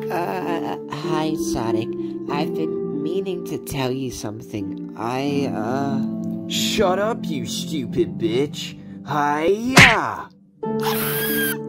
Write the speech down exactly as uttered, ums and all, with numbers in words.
Uh, hi, Sonic. I've been meaning to tell you something. I, uh... Shut up, you stupid bitch! Hi-ya!